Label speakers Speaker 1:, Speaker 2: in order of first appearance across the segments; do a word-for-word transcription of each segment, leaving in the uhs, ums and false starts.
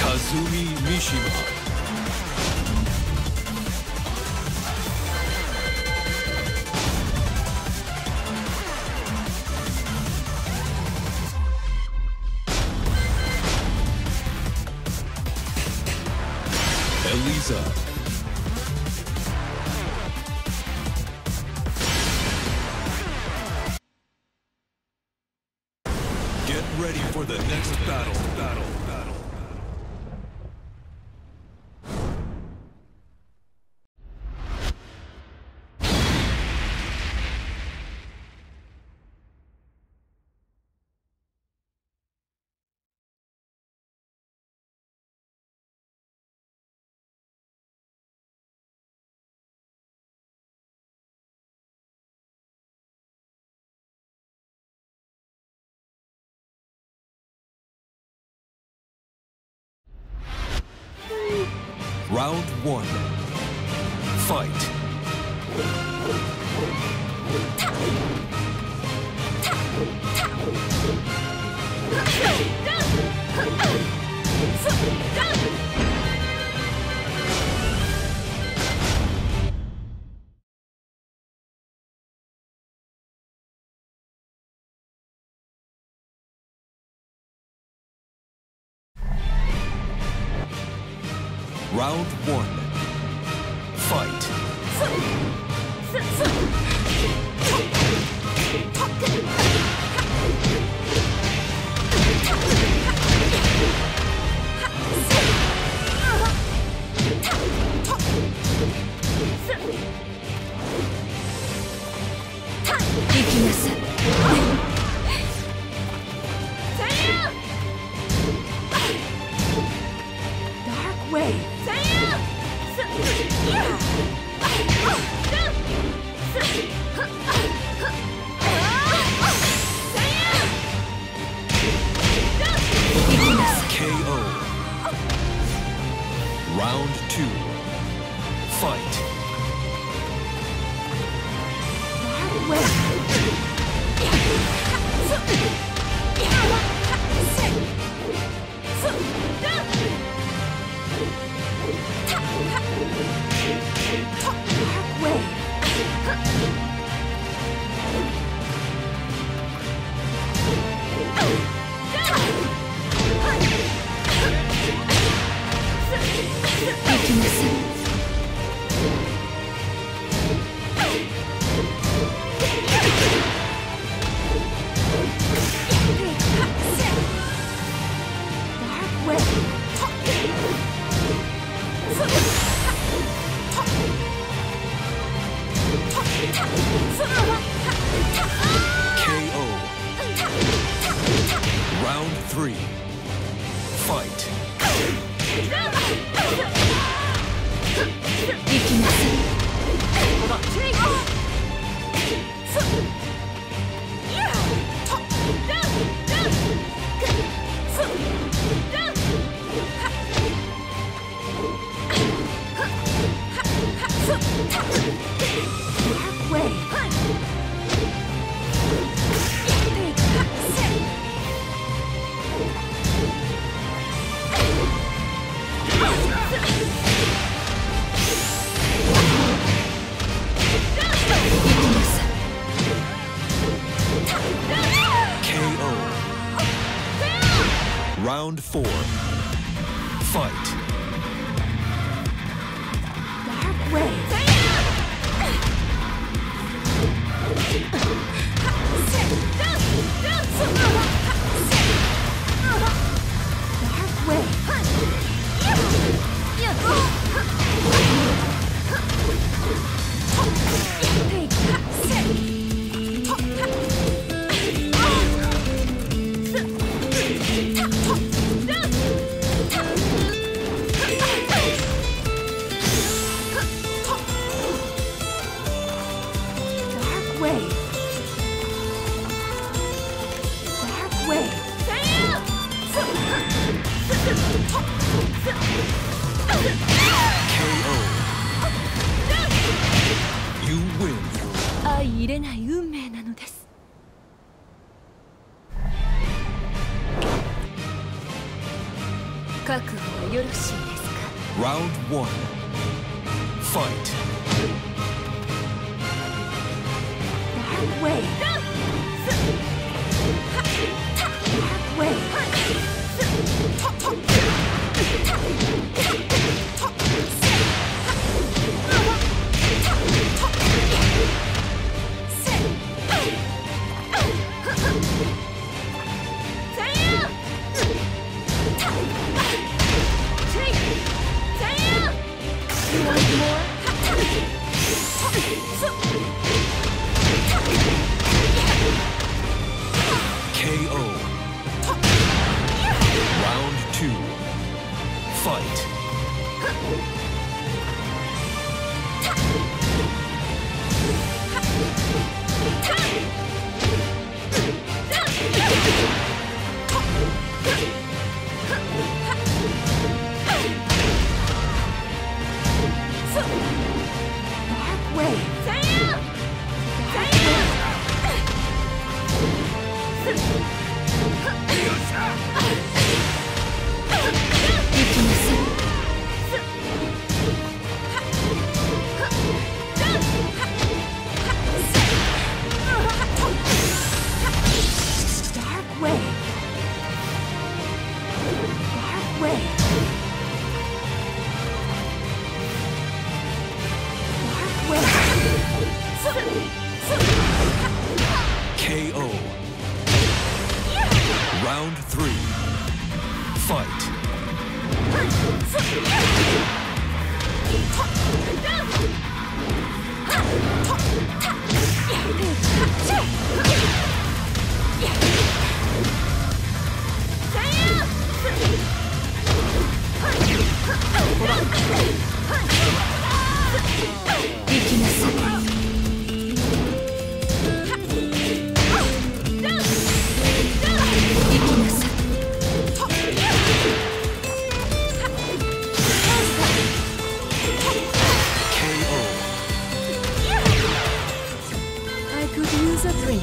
Speaker 1: Kazumi Mishima. Eliza. Get ready for the next battle. Battle. Battle. Round one. Fight. Round one. Fight.
Speaker 2: Dark Wave.
Speaker 1: K O. Round two. Fight.
Speaker 2: Dark Wave.
Speaker 1: K O. Round three. Fight. Round four. Fight.
Speaker 2: Dark Wave. Dark Wave.
Speaker 1: K O. You win.
Speaker 2: 相入れない運命なのです。 覚悟はよろしいですか？
Speaker 1: Round one. Fight.
Speaker 2: Dark Wave. Dark Wave. You want more?
Speaker 1: K O. Round two. Fight.
Speaker 2: Dark Wave. Dark Wave. Dark Wave. Dark Wave.
Speaker 1: K O. Round three. Fight.
Speaker 2: I could use a drink.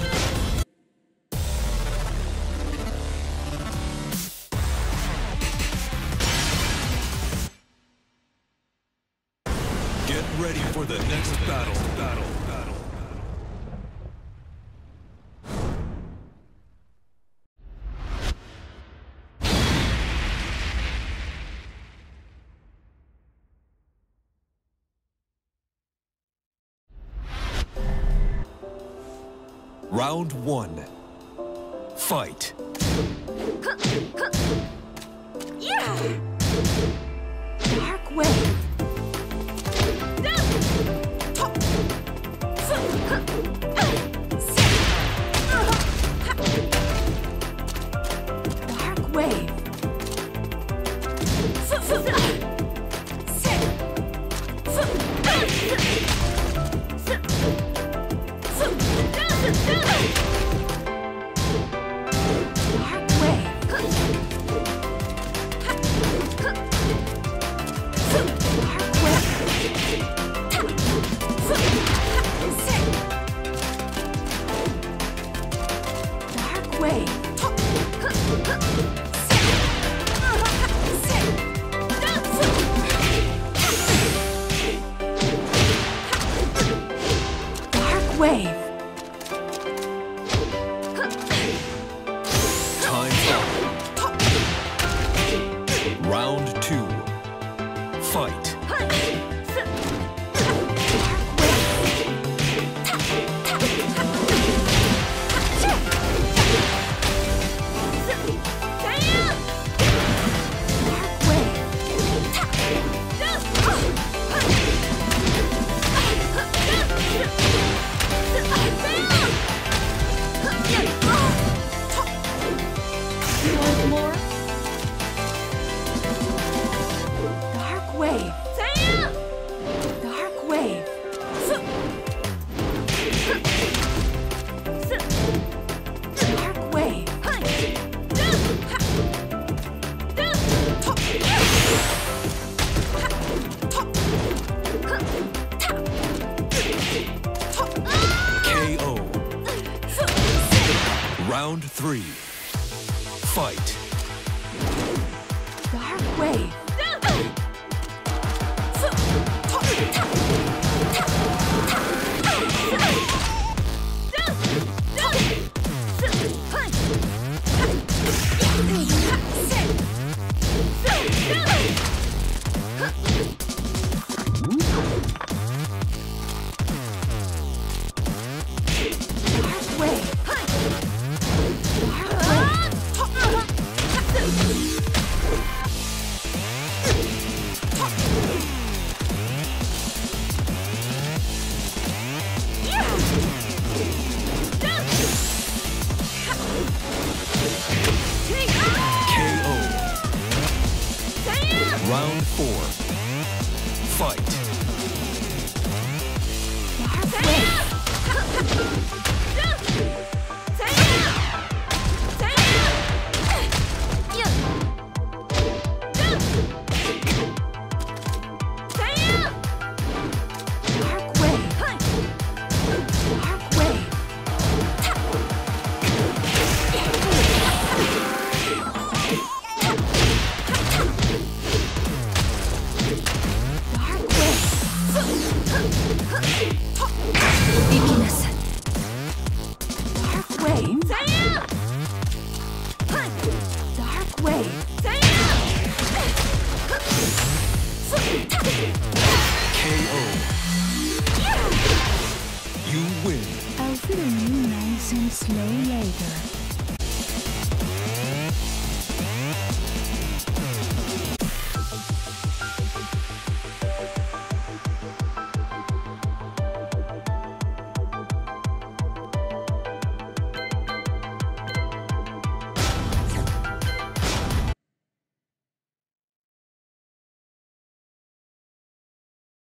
Speaker 1: Get ready for the next battle. Battle. Battle. Round one. Fight.
Speaker 2: Dark Wave. Dark Wave. Dark Wave. Dark Wave. Dark Wave. Dark Wave.
Speaker 1: Time's up. Round two. Fight.
Speaker 2: You want more? Dark Wave. Dark Wave. Dark Wave.
Speaker 1: K O. Round three. Fight.
Speaker 2: Dark Dark Wave. Dark Wave.
Speaker 1: K O. Round four. Fight.
Speaker 2: Dark Wave.